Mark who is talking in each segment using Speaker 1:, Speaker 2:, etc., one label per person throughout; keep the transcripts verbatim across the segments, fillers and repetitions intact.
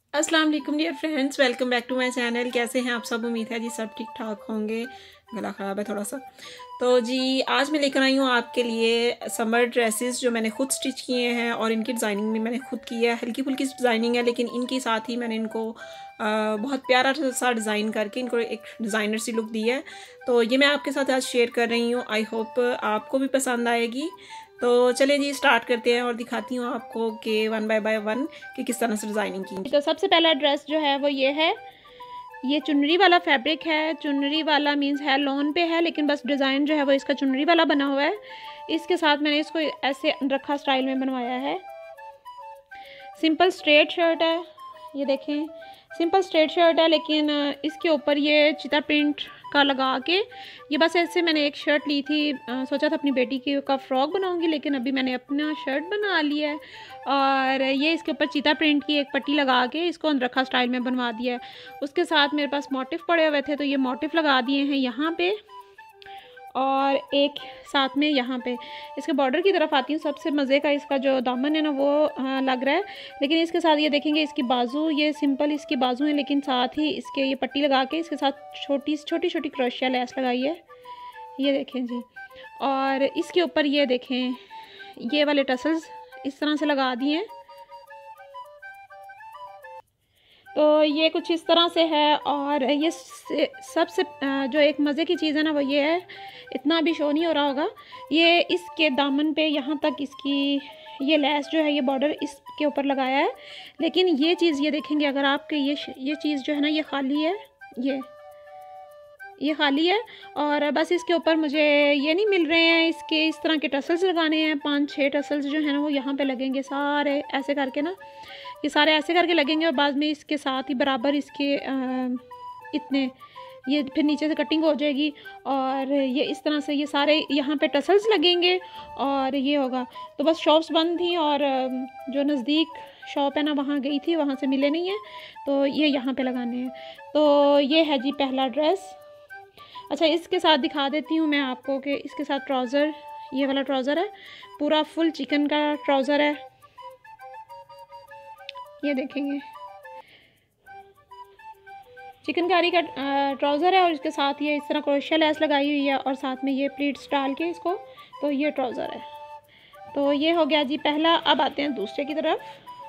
Speaker 1: अस्सलाम वालेकुम dear friends, welcome back to my channel. कैसे हैं आप सब? उम्मीद है जी सब ठीक ठाक होंगे। गला ख़राब है थोड़ा सा। तो जी आज मैं लेकर आई हूँ आपके लिए समर ड्रेसेस जो मैंने खुद स्टिच किए हैं और इनकी डिज़ाइनिंग भी मैंने खुद की है। हल्की फुल्की डिज़ाइनिंग है लेकिन इनके साथ ही मैंने इनको आ, बहुत प्यारा सा डिज़ाइन करके इनको एक डिज़ाइनर सी लुक दी है। तो ये मैं आपके साथ आज शेयर कर रही हूँ। आई होप आपको भी पसंद आएगी। तो चलिए जी स्टार्ट करते हैं और दिखाती हूँ आपको कि वन बाय बाय वन कि किस तरह से डिज़ाइनिंग की।
Speaker 2: तो सबसे पहला ड्रेस जो है वो ये है। ये चुनरी वाला फैब्रिक है। चुनरी वाला मींस है लॉन पे है, लेकिन बस डिज़ाइन जो है वो इसका चुनरी वाला बना हुआ है। इसके साथ मैंने इसको ऐसे रखा स्टाइल में बनवाया है। सिंपल स्ट्रेट शर्ट है, ये देखें सिंपल स्ट्रेट शर्ट है, लेकिन इसके ऊपर ये चिता प्रिंट का लगा के ये बस ऐसे मैंने एक शर्ट ली थी। आ, सोचा था अपनी बेटी की का फ्रॉक बनाऊंगी, लेकिन अभी मैंने अपना शर्ट बना लिया है और ये इसके ऊपर चिता प्रिंट की एक पट्टी लगा के इसको अनरखा स्टाइल में बनवा दिया है। उसके साथ मेरे पास मोटिफ पड़े हुए थे तो ये मोटिफ लगा दिए हैं यहाँ पे और एक साथ में यहाँ पे। इसके बॉर्डर की तरफ आती हूँ। सबसे मज़े का इसका जो दामन है ना वो हाँ, लग रहा है, लेकिन इसके साथ ये देखेंगे इसकी बाजू, ये सिंपल इसकी बाजू है, लेकिन साथ ही इसके ये पट्टी लगा के इसके साथ छोटी छोटी छोटी क्रोशिया लेस लगाई है, ये देखें जी। और इसके ऊपर ये देखें ये वाले टसल्स इस तरह से लगा दिए हैं। तो ये कुछ इस तरह से है। और ये सबसे जो एक मज़े की चीज़ है ना वो ये है, इतना भी शो नहीं हो रहा होगा, ये इसके दामन पे यहाँ तक इसकी ये लेस जो है ये बॉर्डर इसके ऊपर लगाया है। लेकिन ये चीज़ ये देखेंगे अगर आपके ये ये चीज़ जो है ना ये खाली है, ये ये खाली है और बस इसके ऊपर मुझे ये नहीं मिल रहे हैं, इसके इस तरह के टसल्स लगाने हैं। पांच छः टसल्स जो है ना वो यहाँ पे लगेंगे सारे ऐसे करके ना, ये सारे ऐसे करके लगेंगे और बाद में इसके साथ ही बराबर इसके आ, इतने ये फिर नीचे से कटिंग हो जाएगी और ये इस तरह से ये सारे यहाँ पे टसल्स लगेंगे और ये होगा। तो बस शॉप्स बंद थी और जो नज़दीक शॉप है ना वहाँ गई थी, वहाँ से मिले नहीं है, तो ये यहाँ पे लगाने हैं। तो ये है जी पहला ड्रेस। अच्छा इसके साथ दिखा देती हूँ मैं आपको कि इसके साथ ट्राउज़र, ये वाला ट्राउज़र है, पूरा फुल चिकन का ट्राउज़र है, ये देखेंगे चिकनकारी का ट्राउज़र है और इसके साथ ये इस तरह क्रोशिया लेस लगाई हुई है और साथ में ये प्लीट्स डाल के इसको, तो ये ट्राउज़र है। तो ये हो गया जी पहला। अब आते हैं दूसरे की तरफ।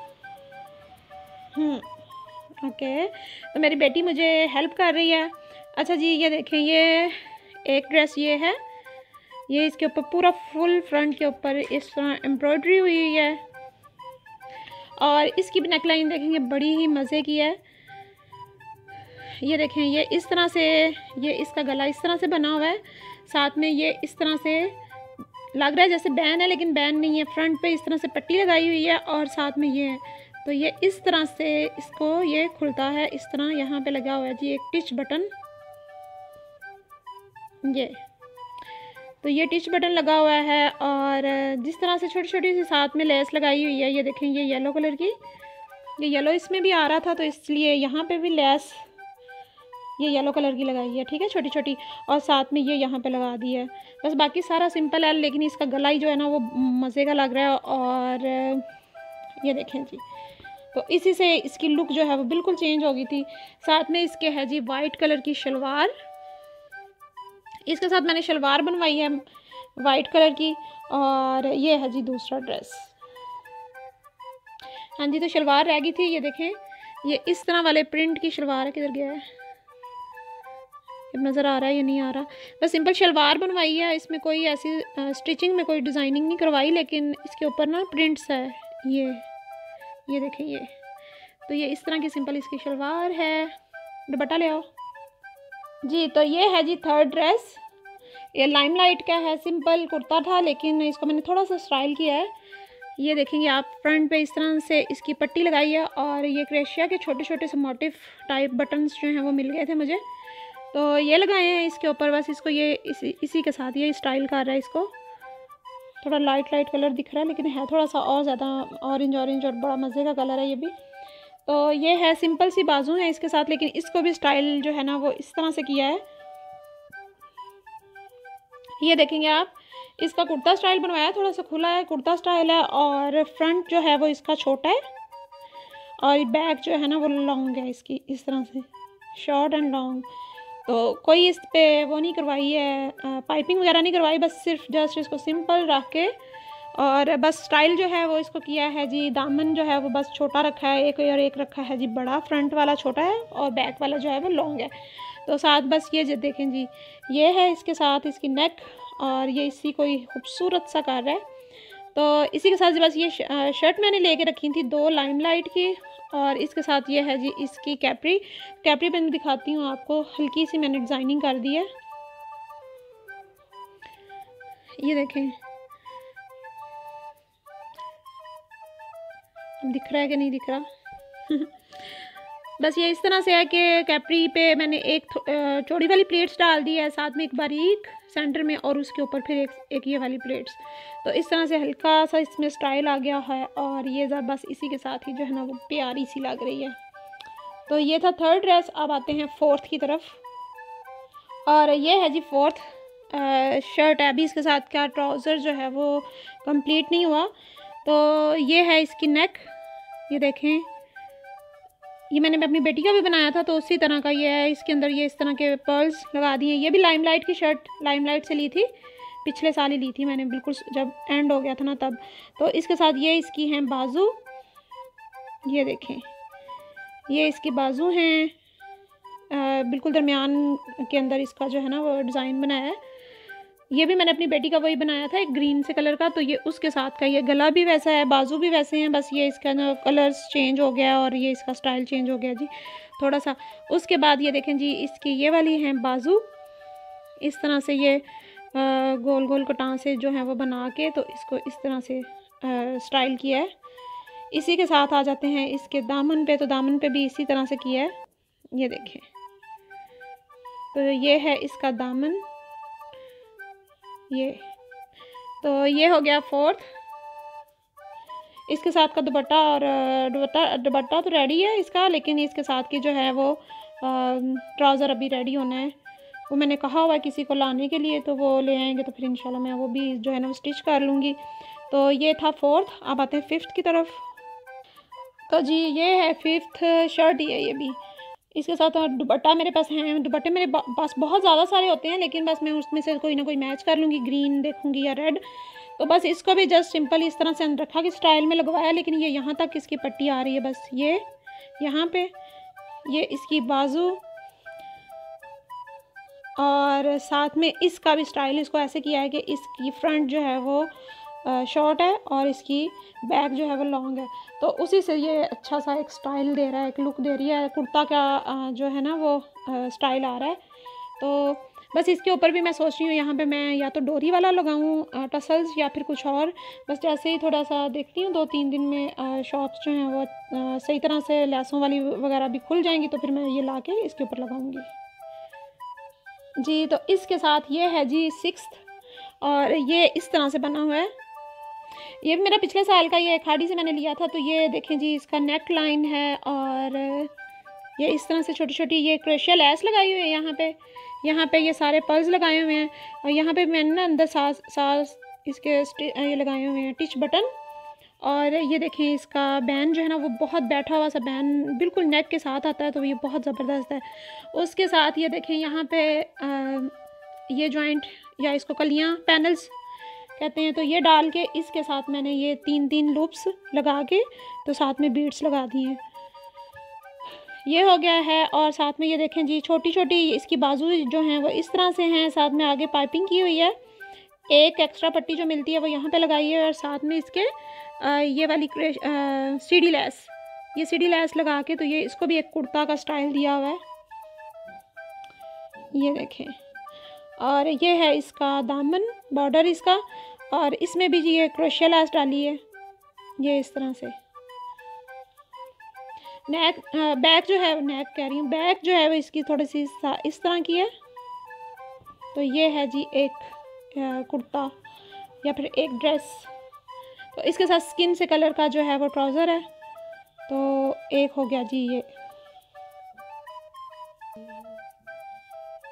Speaker 2: हम्म ओके, तो मेरी बेटी मुझे हेल्प कर रही है। अच्छा जी ये देखें ये एक ड्रेस ये है, ये इसके ऊपर पूरा फुल फ्रंट के ऊपर इस तरह एम्ब्रॉयडरी हुई हुई है और इसकी भी नेकलाइन देखेंगे बड़ी ही मज़े की है। ये देखें ये इस तरह से, ये इसका गला इस तरह से बना हुआ है, साथ में ये इस तरह से लग रहा है जैसे बैन है लेकिन बैन नहीं है। फ्रंट पे इस तरह से पट्टी लगाई हुई है और साथ में ये है, तो ये इस तरह से इसको ये खुलता है इस तरह। यहाँ पे लगा हुआ है जी एक टिच बटन, ये तो ये टिच बटन लगा हुआ है और जिस तरह से छोटी छोटी सी साथ में लेस लगाई हुई है। ये देखें ये येलो कलर की, ये येलो इसमें भी आ रहा था तो इसलिए यहाँ पे भी लेस ये येलो कलर की लगाई है, ठीक है, छोटी छोटी, और साथ में ये यहाँ पे लगा दी है। बस बाकी सारा सिंपल है, लेकिन इसका गला ही जो है ना वो मज़े का लग रहा है। और ये देखें जी, तो इसी से इसकी लुक जो है वो बिल्कुल चेंज हो गई थी। साथ में इसके है जी वाइट कलर की शलवार, इसके साथ मैंने शलवार बनवाई है वाइट कलर की और ये है जी दूसरा ड्रेस। हाँ जी, तो शलवार रह गई थी, ये देखें ये इस तरह वाले प्रिंट की शलवार है, किधर गया है, नज़र आ रहा है या नहीं आ रहा। बस सिंपल शलवार बनवाई है, इसमें कोई ऐसी स्टिचिंग में कोई डिज़ाइनिंग नहीं करवाई, लेकिन इसके ऊपर ना प्रिंट्स है, ये ये देखें ये, तो ये इस तरह की सिंपल इसकी शलवार है। दुपट्टा ले आओ जी। तो ये है जी थर्ड ड्रेस, ये लाइमलाइट का है, सिंपल कुर्ता था लेकिन इसको मैंने थोड़ा सा स्टाइल किया है। ये देखेंगे आप फ्रंट पे इस तरह से इसकी पट्टी लगाई है और ये क्रेशिया के छोटे छोटे से मोटिफ टाइप बटन्स जो हैं वो मिल गए थे मुझे, तो ये लगाए हैं इसके ऊपर। बस इसको ये इसी इसी के साथ ये स्टाइल कर रहा है, इसको थोड़ा लाइट लाइट कलर दिख रहा है लेकिन है थोड़ा सा और ज़्यादा ऑरेंज ऑरेंज और बड़ा मज़े का कलर है ये भी। तो ये है सिंपल सी बाजू है इसके साथ, लेकिन इसको भी स्टाइल जो है ना वो इस तरह से किया है। ये देखेंगे आप, इसका कुर्ता स्टाइल बनवाया है, थोड़ा सा खुला है कुर्ता स्टाइल है और फ्रंट जो है वो इसका छोटा है और बैक जो है ना वो लॉन्ग है इसकी, इस तरह से शॉर्ट एंड लॉन्ग। तो कोई इस पे वो नहीं करवाई है, पाइपिंग वगैरह नहीं करवाई, बस सिर्फ जस्ट इसको सिंपल रख के और बस स्टाइल जो है वो इसको किया है जी। दामन जो है वो बस छोटा रखा है एक, और एक रखा है जी बड़ा, फ्रंट वाला छोटा है और बैक वाला जो है वो लॉन्ग है। तो साथ बस ये जो देखें जी, ये है इसके साथ इसकी नेक, और ये इसी कोई खूबसूरत सा कर है। तो इसी के साथ बस ये शर्ट मैंने लेके रखी थी दो लाइमलाइट की, और इसके साथ ये है जी इसकी कैपरी। कैपरी मैं दिखाती हूँ आपको, हल्की सी मैंने डिज़ाइनिंग कर दी है, ये देखें दिख रहा है कि नहीं दिख रहा। बस ये इस तरह से है कि कैपरी पे मैंने एक चौड़ी वाली प्लेट्स डाल दी है, साथ में एक बारीक सेंटर में, और उसके ऊपर फिर एक एक ये वाली प्लेट्स। तो इस तरह से हल्का सा इसमें स्टाइल आ गया है, और ये बस इसी के साथ ही जो है ना वो प्यारी सी लग रही है। तो ये था थर्ड ड्रेस। अब आते हैं फोर्थ की तरफ, और ये है जी फोर्थ शर्ट है। अभी इसके साथ क्या ट्राउज़र जो है वो कंप्लीट नहीं हुआ। तो ये है इसकी नेक, ये देखें, ये मैंने अपनी बेटी का भी बनाया था तो उसी तरह का ये है। इसके अंदर ये इस तरह के पर्ल्स लगा दिए। ये भी लाइमलाइट की शर्ट, लाइमलाइट से ली थी, पिछले साल ही ली थी मैंने, बिल्कुल जब एंड हो गया था ना तब। तो इसके साथ ये इसकी हैं बाजू, ये देखें ये इसकी बाजू हैं, बिल्कुल दरमियान के अंदर इसका जो है ना वो डिज़ाइन बनाया है। ये भी मैंने अपनी बेटी का वही बनाया था, एक ग्रीन से कलर का। तो ये उसके साथ का, ये गला भी वैसा है, बाजू भी वैसे हैं, बस ये इसका ना कलर्स चेंज हो गया और ये इसका स्टाइल चेंज हो गया जी थोड़ा सा। उसके बाद ये देखें जी इसकी ये वाली हैं बाजू, इस तरह से ये आ, गोल गोल कटां से जो है वो बना के तो इसको इस तरह से आ, स्टाइल किया है। इसी के साथ आ जाते हैं इसके दामन पे, तो दामन पे भी इसी तरह से किया है, ये देखें। तो ये है इसका दामन, ये तो ये हो गया फोर्थ। इसके साथ का दुपट्टा, और दुपट्टा दुपट्टा तो रेडी है इसका, लेकिन इसके साथ की जो है वो ट्राउज़र अभी रेडी होना है। वो मैंने कहा हुआ है किसी को लाने के लिए, तो वो ले आएंगे तो फिर इंशाल्लाह मैं वो भी जो है ना वो स्टिच कर लूँगी। तो ये था फोर्थ। अब आते हैं फिफ्थ की तरफ। तो जी ये है फिफ्थ शर्ट ही है ये भी। इसके साथ दुपट्टा मेरे पास हैं, दुपट्टे मेरे पास बहुत ज़्यादा सारे होते हैं, लेकिन बस मैं उसमें से कोई ना कोई मैच कर लूँगी, ग्रीन देखूँगी या रेड। तो बस इसको भी जस्ट सिंपल इस तरह से रखा कि स्टाइल में लगवाया, लेकिन ये यहाँ तक इसकी पट्टी आ रही है, बस ये यहाँ पे ये इसकी बाजू, और साथ में इसका भी स्टाइल इसको ऐसे किया है कि इसकी फ्रंट जो है वो शॉर्ट है और इसकी बैक जो है वो लॉन्ग है। तो उसी से ये अच्छा सा एक स्टाइल दे रहा है, एक लुक दे रही है, कुर्ता का जो है ना वो स्टाइल आ रहा है। तो बस इसके ऊपर भी मैं सोच रही हूँ यहाँ पे मैं या तो डोरी वाला लगाऊँ टसल्स या फिर कुछ और। बस जैसे ही थोड़ा सा देखती हूँ दो तीन दिन में शॉप्स जो हैं वो सही तरह से लैसों वाली वगैरह भी खुल जाएंगी, तो फिर मैं ये ला के इसके ऊपर लगाऊँगी जी। तो इसके साथ ये है जी सिक्स्थ, और ये इस तरह से बना हुआ है। ये मेरा पिछले साल का ये खाड़ी से मैंने लिया था। तो ये देखें जी इसका नेक लाइन है, और ये इस तरह से छोटी छोटी ये क्रोशिया लैस लगाई हुई है यहाँ पे, यहाँ पे ये सारे पर्ल्स लगाए हुए हैं, और यहाँ पे मैंने ना अंदर सास सास इसके ये लगाए हुए हैं टिच बटन। और ये देखें इसका बैन जो है ना वो बहुत बैठा हुआ सा बैन बिल्कुल नेक के साथ आता है, तो ये बहुत ज़बरदस्त है। उसके साथ ये देखें यहाँ पे आ, ये जॉइंट या इसको कलियाँ पैनल्स कहते हैं, तो ये डाल के इसके साथ मैंने ये तीन तीन लूप्स लगा के तो साथ में बीड्स लगा दी हैं, ये हो गया है। और साथ में ये देखें जी छोटी छोटी इसकी बाजू जो हैं वो इस तरह से हैं, साथ में आगे पाइपिंग की हुई है, एक एक्स्ट्रा पट्टी जो मिलती है वो यहाँ पे लगाई है, और साथ में इसके आ, ये वाली सीढ़ी लैस, ये सीढ़ी लैस लगा के तो ये इसको भी एक कुर्ता का स्टाइल दिया हुआ है, ये देखें। और ये है इसका दामन बॉर्डर इसका, और इसमें भी जी ये क्रोशिया लैस डाली है, ये इस तरह से। नेक बैक जो है नेक कह रही हूँ बैक जो है वो इसकी थोड़ी सी इस तरह की है। तो ये है जी एक कुर्ता या फिर एक ड्रेस। तो इसके साथ स्किन से कलर का जो है वो ट्राउज़र है। तो एक हो गया जी ये।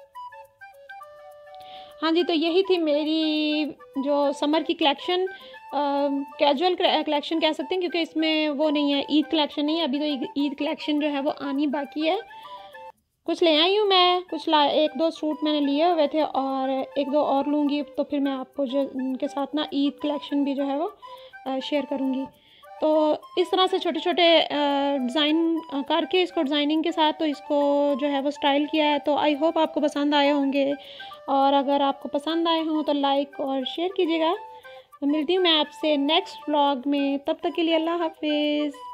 Speaker 2: हाँ जी, तो यही थी मेरी जो समर की कलेक्शन। कैजुअल कलेक्शन कह सकते हैं, क्योंकि इसमें वो नहीं है, ईद कलेक्शन नहीं है अभी, तो ईद कलेक्शन जो है वो आनी बाकी है। कुछ ले आई हूँ मैं, कुछ ला एक दो सूट मैंने लिए हुए थे और एक दो और लूँगी, तो फिर मैं आपको जो उनके साथ ना ईद कलेक्शन भी जो है वो शेयर करूँगी। तो इस तरह से छोटे छोटे डिज़ाइन करके इसको डिज़ाइनिंग के साथ तो इसको जो है वो स्टाइल किया है। तो आई होप आपको पसंद आए होंगे, और अगर आपको पसंद आए हों तो लाइक और शेयर कीजिएगा। तो मिलती हूँ मैं आपसे नेक्स्ट व्लॉग में, तब तक के लिए अल्लाह हाफिज़।